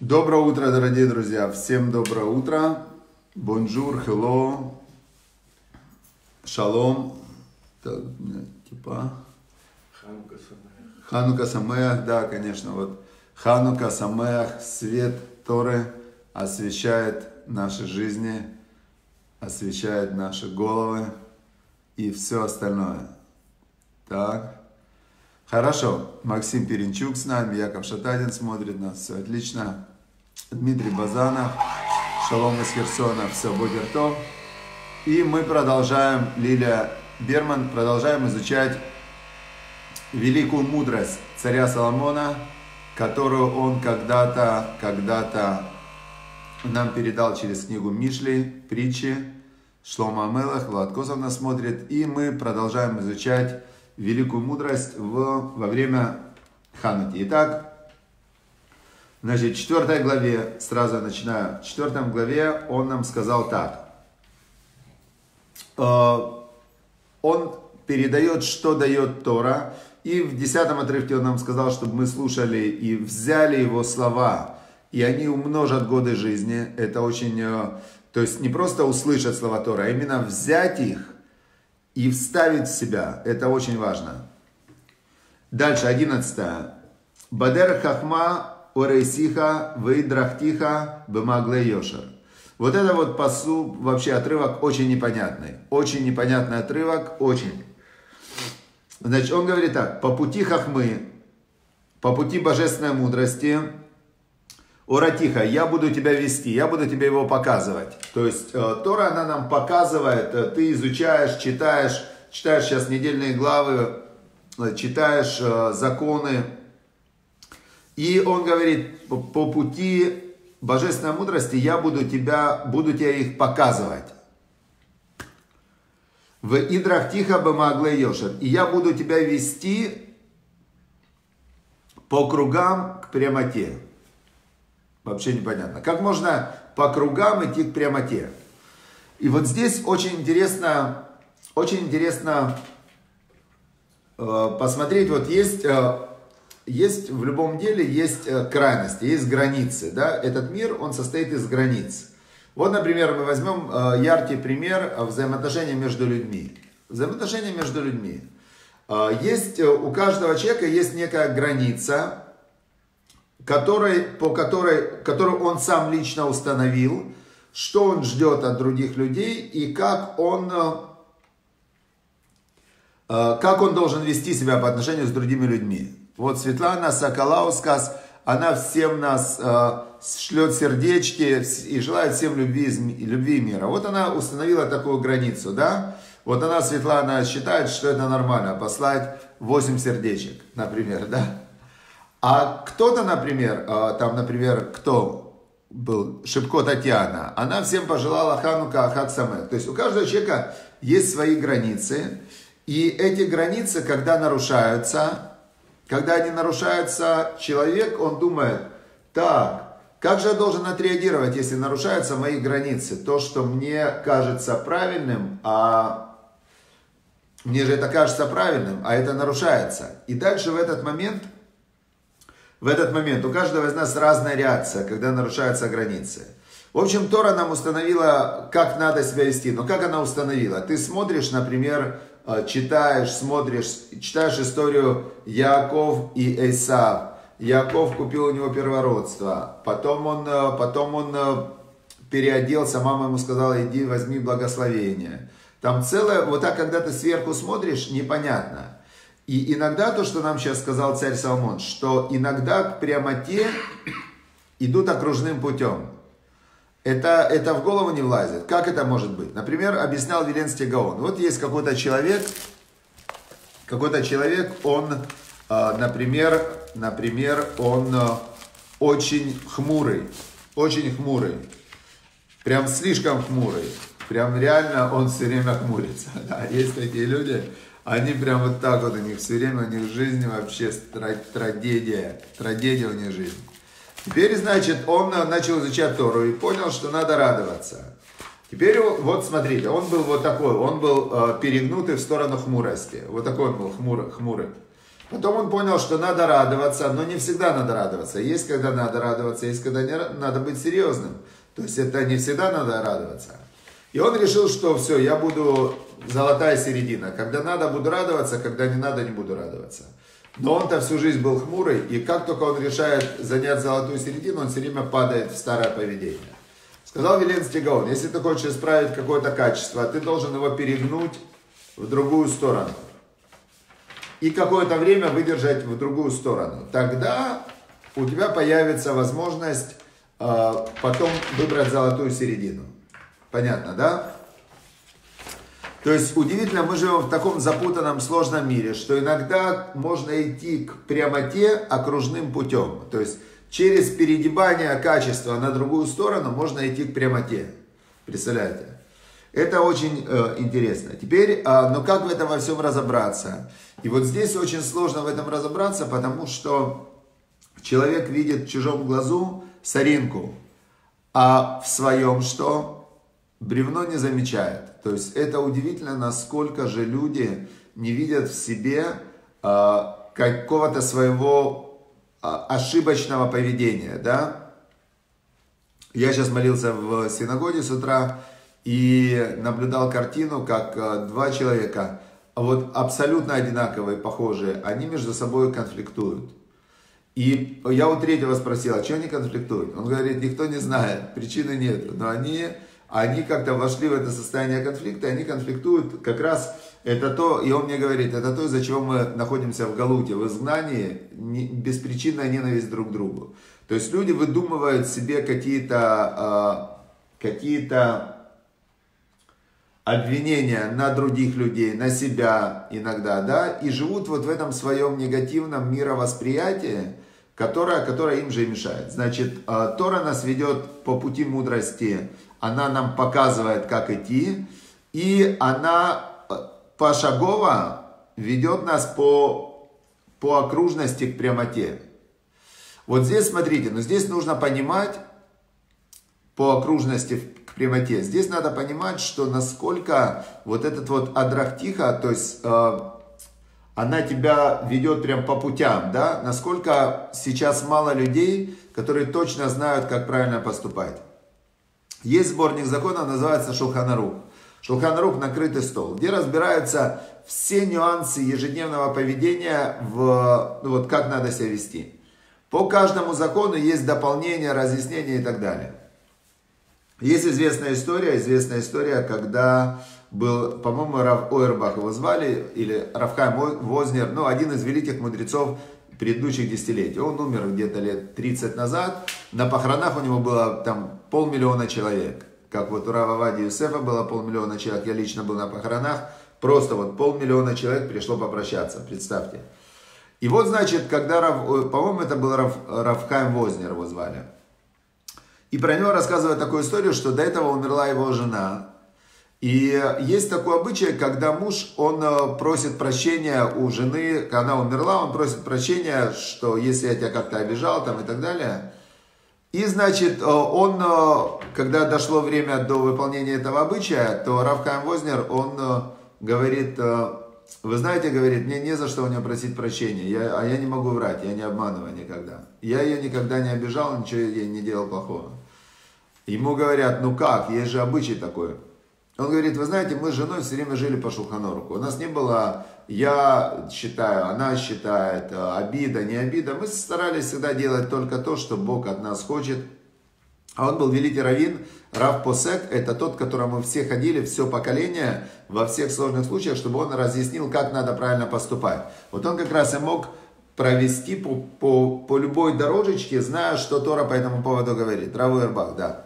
Доброе утро, дорогие друзья! Всем доброе утро! Бонжур, hello, шалом. Ханука Самеах, да, конечно, вот Ханука Самеах, свет Торы освещает наши жизни, освещает наши головы и все остальное. Так. Хорошо. Максим Перенчук с нами, Яков Шатадин смотрит нас, все отлично. Дмитрий Базанов, шалом из Херсона, все, бокер-тов. И мы продолжаем, Лилия Берман, продолжаем изучать великую мудрость царя Соломона, которую он когда-то нам передал через книгу Мишли, притчи. Шломо Амелех, Влад Косов нас смотрит. И мы продолжаем изучать великую мудрость во время Хануки. Итак, значит, в 4 главе, сразу я начинаю, в 4 главе он нам сказал так. Он передает, что дает Тора, и в 10 отрывке он нам сказал, чтобы мы слушали и взяли его слова, и они умножат годы жизни. Это очень, то есть не просто услышать слова Тора, а именно взять их и вставить в себя. Это очень важно. Дальше, 11. Бадер хахма орейсиха вейдрахтиха бемагле йошер. Вот это вот пасу, вообще отрывок очень непонятный. Очень непонятный отрывок, очень. Значит, он говорит так. По пути хахмы, по пути божественной мудрости, оратиха, я буду тебя вести, я буду тебе его показывать. То есть Тора, она нам показывает, ты изучаешь, читаешь сейчас недельные главы, читаешь законы. И он говорит, по пути божественной мудрости я буду тебе их показывать. В идрахтиха бемагле йошер. И я буду тебя вести по кругам к прямоте. Вообще непонятно. Как можно по кругам идти к прямоте? И вот здесь очень интересно посмотреть, вот есть в любом деле есть крайности, есть границы. Да? Этот мир, он состоит из границ. Вот, например, мы возьмем яркий пример взаимоотношений между людьми. Взаимоотношения между людьми. Есть, у каждого человека есть некая граница, которую он сам лично установил, что он ждет от других людей и как он должен вести себя по отношению с другими людьми. Вот Светлана Соколаускас, она всем нас шлет сердечки и желает всем любви и мира. Вот она установила такую границу, да? Вот она, Светлана, считает, что это нормально, послать 8 сердечек, например, да? А кто-то, например, кто был, Шипко Татьяна, она всем пожелала Ханука Хаг Самеах. То есть у каждого человека есть свои границы, и эти границы, когда они нарушаются, человек, он думает, так, как же я должен отреагировать, если нарушаются мои границы? То, что мне кажется правильным, мне же это кажется правильным, а это нарушается. И дальше в этот момент у каждого из нас разная реакция, когда нарушаются границы. В общем, Тора нам установила, как надо себя вести. Но как она установила? Ты смотришь, например, читаешь историю Яаков и Эйсав. Яаков купил у него первородство. Потом он переоделся, мама ему сказала, иди возьми благословение. Там целое, вот так, когда ты сверху смотришь, непонятно. И иногда то, что нам сейчас сказал царь Соломон, что иногда к прямоте идут окружным путем. Это в голову не влазит. Как это может быть? Например, объяснял Виленский Гаон. Вот есть какой-то человек, он, например, он очень хмурый. Прям слишком хмурый. Прям реально он все время хмурится. Да, есть такие люди. Они прям вот так вот, у них все время, у них жизнь вообще трагедия у них жизнь. Теперь, значит, он начал изучать Тору и понял, что надо радоваться. Теперь, вот смотрите, он был вот такой, он был перегнутый в сторону хмурости. Вот такой он был, хмурый. Потом он понял, что надо радоваться, но не всегда надо радоваться. Есть когда надо радоваться, есть когда не надо быть серьезным. То есть это не всегда надо радоваться. И он решил, что все, я буду золотая середина. Когда надо, буду радоваться, когда не надо, не буду радоваться. Но он-то всю жизнь был хмурый, и как только он решает занять золотую середину, он все время падает в старое поведение. Сказал Виленский Гаон, если ты хочешь исправить какое-то качество, ты должен его перегнуть в другую сторону. И какое-то время выдержать в другую сторону. Тогда у тебя появится возможность потом выбрать золотую середину. Понятно, да? То есть удивительно, мы живем в таком запутанном, сложном мире, что иногда можно идти к прямоте окружным путем. То есть через перегибание качества на другую сторону можно идти к прямоте. Представляете? Это очень интересно. Теперь, но как в этом во всем разобраться? И вот здесь очень сложно в этом разобраться, потому что человек видит в чужом глазу соринку, а в своем что? Бревно не замечает. То есть это удивительно, насколько же люди не видят в себе какого-то своего ошибочного поведения. Да? Я сейчас молился в синагоге с утра и наблюдал картину, как два человека, вот абсолютно одинаковые, похожие, они между собой конфликтуют. И я у третьего спросил, а что они конфликтуют? Он говорит, никто не знает, причины нет, но они как-то вошли в это состояние конфликта, они конфликтуют, как раз это то, и он мне говорит, это то, из-за чего мы находимся в галуте, в изгнании, беспричинная ненависть друг к другу. То есть люди выдумывают себе какие-то обвинения на других людей, на себя иногда, да, и живут вот в этом своем негативном мировосприятии, которое им же и мешает. Значит, Тора нас ведет по пути мудрости, она нам показывает, как идти, и она пошагово ведет нас по окружности к прямоте. Вот здесь, смотрите, но здесь нужно понимать по окружности к прямоте. Здесь надо понимать, что насколько вот этот вот адрахтиха, то есть она тебя ведет прям по путям, да, насколько сейчас мало людей, которые точно знают, как правильно поступать. Есть сборник законов, называется Шулхан Арух. Шулхан Арух — накрытый стол, где разбираются все нюансы ежедневного поведения, вот как надо себя вести. По каждому закону есть дополнение, разъяснение и так далее. Есть известная история, когда был, по-моему, Рав Ойербах его звали, или Рав Хаим Вознер, один из великих мудрецов предыдущих десятилетий. Он умер где-то лет 30 назад, на похоронах у него было там 500 000 человек. Как вот у Рава Авадии Йосефа было 500 000 человек, я лично был на похоронах, просто вот 500 000 человек пришло попрощаться, представьте. И вот, значит, когда по-моему, это был Рав Хаим Вознер его звали. И про него рассказывают такую историю, что до этого умерла его жена. И есть такой обычай, когда муж, он просит прощения у жены, когда она умерла, он просит прощения, что если я тебя как-то обижал там и так далее. И, значит, он, когда дошло время до выполнения этого обычая, то Рав Хаим Вознер, он говорит, вы знаете, говорит, мне не за что у нее просить прощения, я не могу врать, я не обманываю никогда. Я ее никогда не обижал, ничего ей не делал плохого. Ему говорят, ну как, есть же обычай такой. Он говорит, вы знаете, мы с женой все время жили по Шулхан Аруху. У нас не было, я считаю, она считает, обида, не обида. Мы старались всегда делать только то, что Бог от нас хочет. А он был великий раввин, Рав Посек, это тот, к которому мы все ходили, все поколение, во всех сложных случаях, чтобы он разъяснил, как надо правильно поступать. Вот он как раз и мог провести по любой дорожечке, зная, что Тора по этому поводу говорит. Рав Ойербах, да.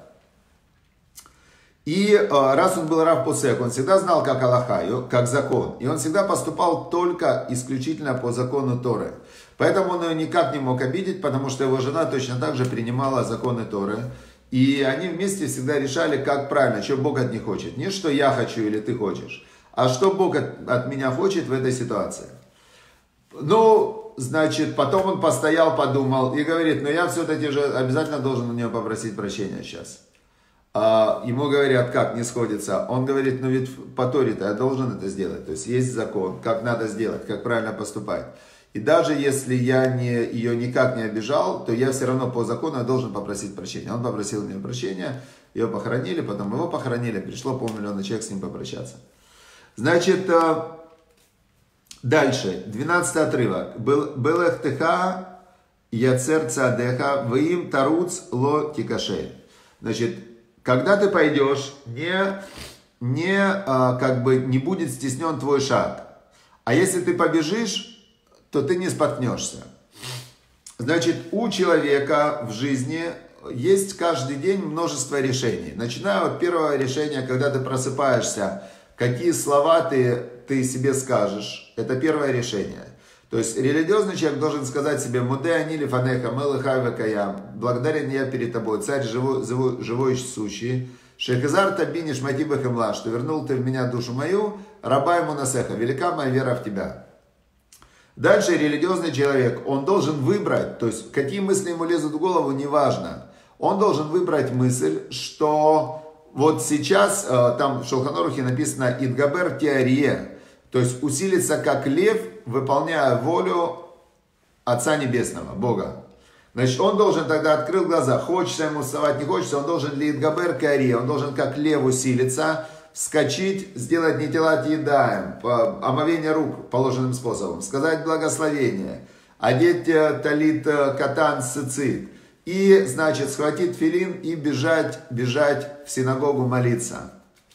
И раз он был Рав Посек, он всегда знал, как алаха, как закон. И он всегда поступал только исключительно по закону Торы. Поэтому он ее никак не мог обидеть, потому что его жена точно так же принимала законы Торы. И они вместе всегда решали, как правильно, что Бог от них хочет. Не что я хочу или ты хочешь, а что Бог от меня хочет в этой ситуации. Ну, значит, потом он постоял, подумал и говорит, ну я все-таки же обязательно должен у нее попросить прощения сейчас. Ему говорят, как, не сходится. Он говорит, ну ведь по Торе-то я должен это сделать. То есть есть закон, как надо сделать, как правильно поступать. И даже если я ее никак не обижал, то я все равно по закону должен попросить прощения. Он попросил у меня прощения, ее похоронили, потом его похоронили, пришло 500 000 человек с ним попрощаться. Значит, дальше, 12 отрывок. Белехтеха яцер цадеха ваим таруц ло тикашей. Значит, когда ты пойдешь, не будет стеснен твой шаг. А если ты побежишь, то ты не споткнешься. Значит, у человека в жизни есть каждый день множество решений. Начиная от первого решения, когда ты просыпаешься, какие слова ты себе скажешь. Это первое решение. То есть религиозный человек должен сказать себе: «Муде анили фанеха мелыхай векаям». Благодарен я перед тобой, царь живой и сущий. Шехизар таби нишмати бехемла, что вернул ты в меня душу мою, раба ему насеха, велика моя вера в тебя. Дальше религиозный человек, он должен выбрать, то есть какие мысли ему лезут в голову, неважно. Он должен выбрать мысль, что вот сейчас, там в Шулхан Арухе написано «Идгабер теория», то есть усилиться как лев, выполняя волю Отца Небесного, Бога. Значит, он должен тогда открыть глаза, хочется ему вставать, не хочется, он должен «Идгабер теория», он должен как лев усилиться, вскочить, сделать нетилат едаем, омовение рук положенным способом, сказать благословение, одеть талит катан цицит и, значит, схватить филин и бежать в синагогу молиться.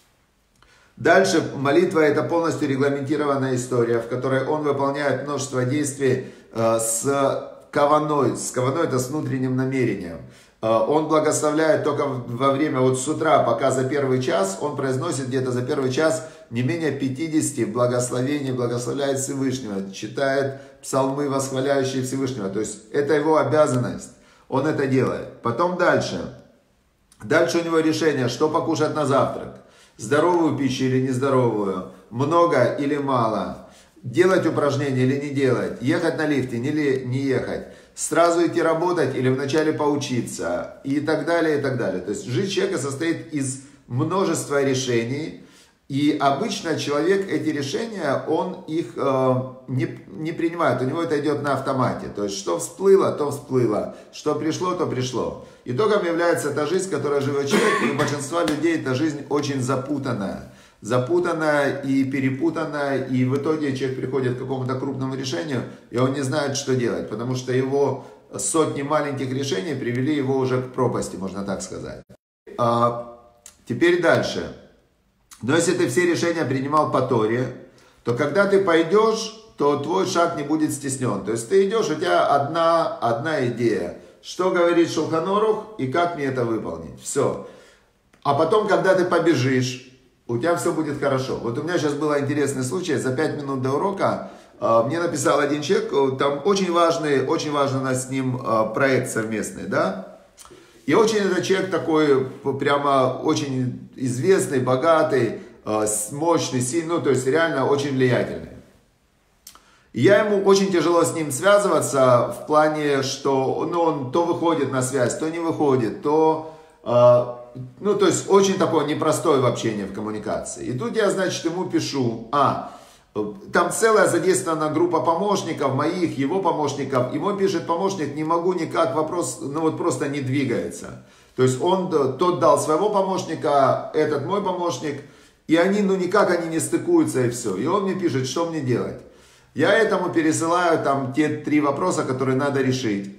Дальше молитва — это полностью регламентированная история, в которой он выполняет множество действий с каваной. С каваной — это с внутренним намерением. Он благословляет только во время, вот с утра, пока за первый час, он произносит где-то за первый час не менее 50 благословений, благословляет Всевышнего, читает псалмы, восхваляющие Всевышнего. То есть это его обязанность, он это делает. Потом дальше. Дальше у него решение, что покушать на завтрак. Здоровую пищу или нездоровую, много или мало, делать упражнения или не делать, ехать на лифте или не ехать. Сразу идти работать или вначале поучиться и так далее, и так далее. То есть жизнь человека состоит из множества решений, и обычно человек эти решения, он их не принимает, у него это идет на автомате. То есть что всплыло, то всплыло, что пришло, то пришло. Итогом является та жизнь, которая живет человек, и у большинства людей эта жизнь очень запутанная. Запутанная и перепутанная, и в итоге человек приходит к какому-то крупному решению, и он не знает, что делать, потому что его сотни маленьких решений привели его уже к пропасти, можно так сказать. Теперь дальше. Но если ты все решения принимал по Торе, то когда ты пойдешь, то твой шаг не будет стеснен. То есть ты идешь, у тебя одна идея. Что говорит Шулхан Арух и как мне это выполнить. Все. А потом, когда ты побежишь, у тебя все будет хорошо. Вот у меня сейчас был интересный случай. За 5 минут до урока мне написал один человек. Там очень важный у нас с ним проект совместный, да? И очень этот человек такой, прямо очень известный, богатый, мощный, сильный, ну, то есть реально очень влиятельный. И ему очень тяжело с ним связываться в плане, что он то выходит на связь, то не выходит, то... Ну, то есть, очень такое непростое в общении, в коммуникации. И тут я, значит, ему пишу, там целая задействована группа помощников, моих, его помощников. Ему пишет помощник, не могу никак, вопрос, ну, вот просто не двигается. То есть, тот дал своего помощника, этот мой помощник, и они, ну, никак они не стыкуются, и все. И он мне пишет, что мне делать. Я этому пересылаю там те 3 вопроса, которые надо решить.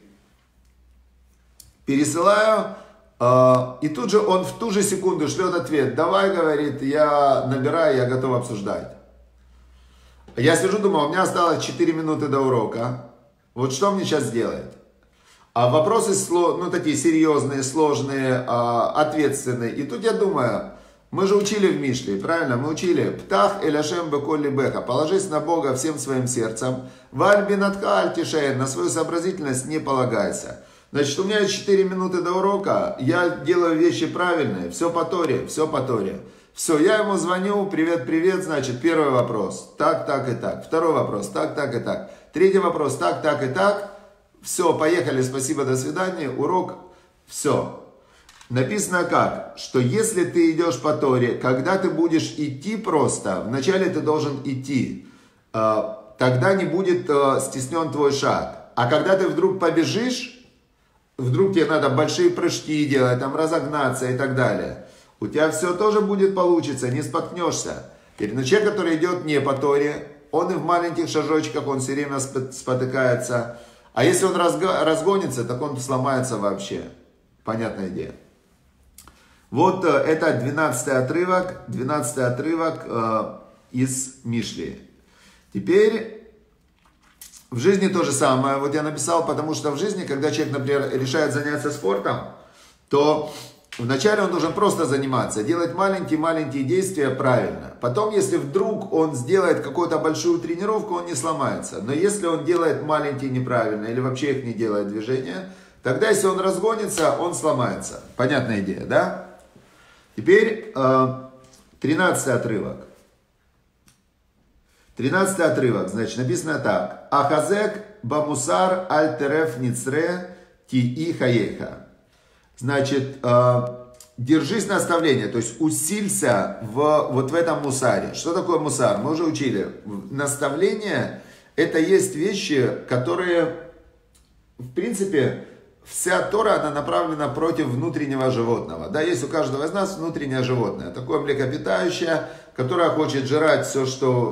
Пересылаю... И тут же он в ту же секунду шлет ответ. Давай, говорит, я набираю, я готов обсуждать. Я сижу, думаю, у меня осталось 4 минуты до урока. Вот что мне сейчас делать? А вопросы, ну, такие серьезные, сложные, ответственные. И тут я думаю, мы же учили в Мишле, правильно? Мы учили «Птах эляшем беколли беха». Положись на Бога всем своим сердцем. «Валь бинатха аль тишеен». На свою сообразительность не полагайся. Значит, у меня есть 4 минуты до урока, я делаю вещи правильные, все по Торе, все по Торе. Все, я ему звоню, привет, значит, первый вопрос, так и так. Второй вопрос, так и так. Третий вопрос, так и так. Все, поехали, спасибо, до свидания, урок, все. Написано как, что если ты идешь по Торе, когда ты будешь идти просто, вначале ты должен идти. тогда не будет стеснен твой шаг. А когда ты вдруг побежишь, вдруг тебе надо большие прыжки делать, там разогнаться и так далее, у тебя все тоже будет получиться, не споткнешься. Но человек, который идет не по Торе, он и в маленьких шажочках, он все время спотыкается. А если он разгонится, так он сломается вообще. Понятная идея. Вот это 12 отрывок из Мишли. Теперь в жизни то же самое. Вот я написал, потому что в жизни, когда человек, например, решает заняться спортом, то вначале он должен просто заниматься, делать маленькие-маленькие действия правильно. Потом, если вдруг он сделает какую-то большую тренировку, он не сломается. Но если он делает маленькие неправильно или вообще их не делает движения, тогда, если он разгонится, он сломается. Понятная идея, да? Теперь 13 отрывок. 13 отрывок, значит, написано так. Ахазек бамусар альтереф ницре ти хаеха. Значит, держись наставления, то есть усилься вот в этом мусаре. Что такое мусар? Мы уже учили. Наставление — это есть вещи, которые, в принципе, вся Тора, она направлена против внутреннего животного. Да, есть у каждого из нас внутреннее животное, такое млекопитающее, которое хочет жрать все,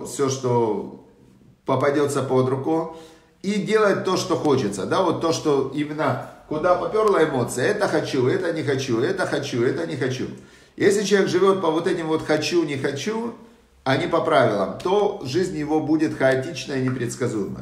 что попадется под руку, и делать то, что хочется. Да, вот то, что именно куда поперла эмоция, это хочу, это не хочу, это хочу, это не хочу. Если человек живет по вот этим вот хочу, не хочу, а не по правилам, то жизнь его будет хаотичная и непредсказуемая.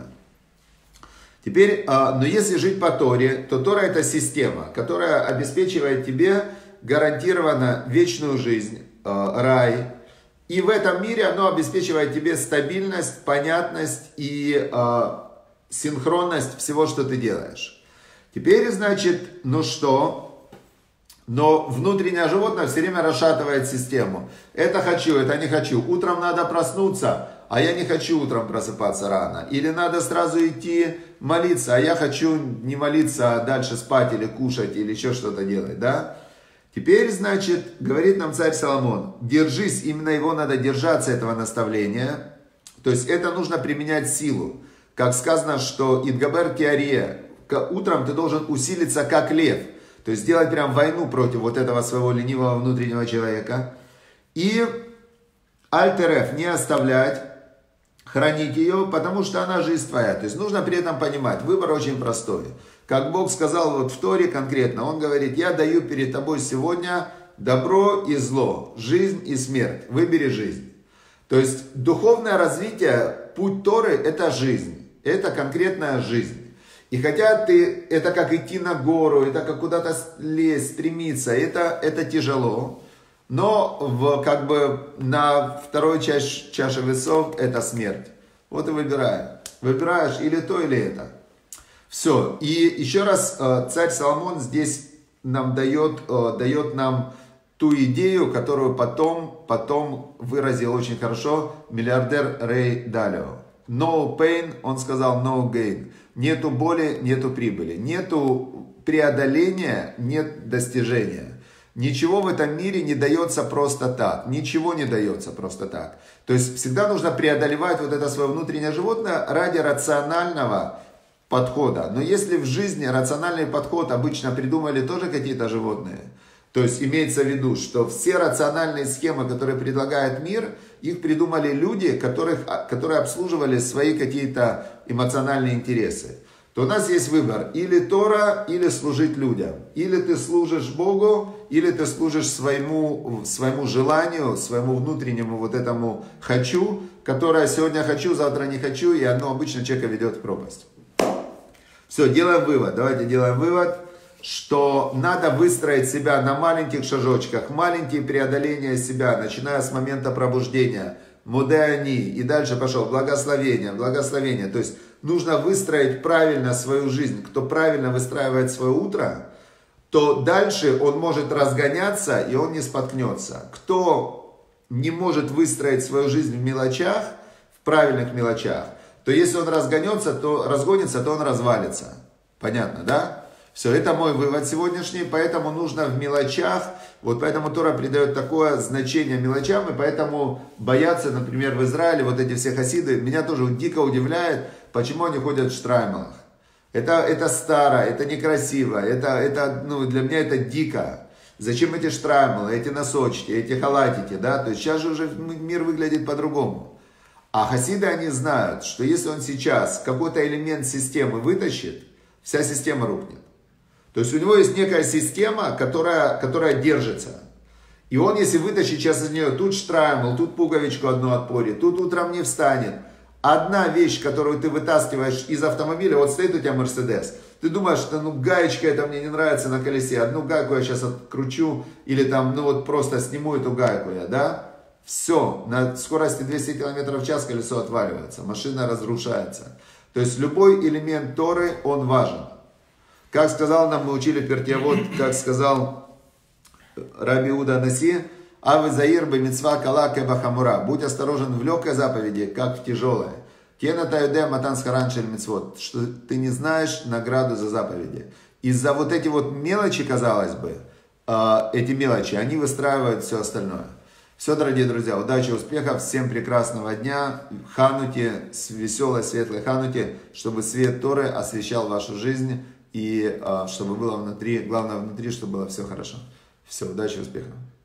Теперь, но если жить по Торе, то Тора — это система, которая обеспечивает тебе гарантированно вечную жизнь, рай. И в этом мире оно обеспечивает тебе стабильность, понятность и синхронность всего, что ты делаешь. Теперь, значит, ну что? Но внутреннее животное все время расшатывает систему. Это хочу, это не хочу. Утром надо проснуться, а я не хочу утром просыпаться рано. Или надо сразу идти молиться, а я хочу не молиться, а дальше спать или кушать, или еще что-то делать, да? Теперь, значит, говорит нам царь Соломон, держись, именно его надо держаться, этого наставления. То есть это нужно применять силу. Как сказано, что Идгабер Киария, утром ты должен усилиться как лев. То есть сделать прям войну против вот этого своего ленивого внутреннего человека. И альтереф не оставлять, хранить ее, потому что она жизнь твоя. То есть нужно при этом понимать, выбор очень простой. Как Бог сказал вот в Торе конкретно, Он говорит, я даю перед тобой сегодня добро и зло, жизнь и смерть, выбери жизнь. То есть духовное развитие, путь Торы — это жизнь, это конкретная жизнь. И хотя это как идти на гору, это как куда-то лезть, стремиться, это тяжело. Но как бы на второй чаше весов это смерть. Вот и выбирай. Выбираешь или то, или это. Все. И еще раз царь Соломон здесь нам дает нам ту идею, которую потом выразил очень хорошо миллиардер Рэй Далио. No pain, он сказал no gain. Нету боли, нету прибыли. Нету преодоления, нет достижения. Ничего в этом мире не дается просто так. Ничего не дается просто так. То есть всегда нужно преодолевать вот это свое внутреннее животное ради рационального подхода. Но если в жизни рациональный подход обычно придумали тоже какие-то животные, то есть имеется в виду, что все рациональные схемы, которые предлагает мир, их придумали люди, которые обслуживали свои какие-то эмоциональные интересы, то у нас есть выбор: или Тора, или служить людям. Или ты служишь Богу, или ты служишь своему желанию, своему внутреннему вот этому «хочу», которое сегодня хочу, завтра не хочу, и оно обычно человека ведет в пропасть. Все, делаем вывод. Давайте делаем вывод, что надо выстроить себя на маленьких шажочках, маленькие преодоления себя, начиная с момента пробуждения, мудеани, и дальше пошел благословение, благословение. То есть нужно выстроить правильно свою жизнь. Кто правильно выстраивает свое утро, то дальше он может разгоняться, и он не споткнется. Кто не может выстроить свою жизнь в мелочах, в правильных мелочах, то если он разгонится, то он развалится. Понятно, да? Все, это мой вывод сегодняшний, поэтому нужно в мелочах, вот поэтому Тора придает такое значение мелочам, и поэтому боятся, например, в Израиле вот эти все хасиды, меня тоже дико удивляет, почему они ходят в штраймелах. Это старо, это некрасиво, ну, для меня это дико. Зачем эти штраймелы, эти носочки, эти халатики, да, то есть сейчас же уже мир выглядит по-другому. А хасиды, они знают, что если он сейчас какой-то элемент системы вытащит, вся система рухнет. То есть у него есть некая система, которая держится. И он, если вытащит сейчас из нее тут штраймел, тут пуговичку одну отпорит, тут утром не встанет. Одна вещь, которую ты вытаскиваешь из автомобиля, вот стоит у тебя Мерседес. Ты думаешь, что ну гаечка это мне не нравится на колесе, одну гайку я сейчас откручу, или там, ну вот просто сниму эту гайку я, да? Все, на скорости 200 км в час колесо отваливается, машина разрушается. То есть любой элемент Торы, он важен. Как сказал нам, мы учили Пертиавот, как сказал Раби Иуда Наси, «Авы заир бы митцва кала кеба хамура». Будь осторожен в легкой заповеди, как в тяжелой. Кена таюде матан схаран шель митцвот. Что ты не знаешь награду за заповеди. Из-за вот эти вот мелочи, казалось бы, эти мелочи, они выстраивают все остальное. Все, дорогие друзья, удачи, успехов, всем прекрасного дня, Хануки, веселой, светлой Хануки, чтобы свет Торы освещал вашу жизнь, и чтобы было внутри, главное внутри, чтобы было все хорошо. Все, удачи, успехов.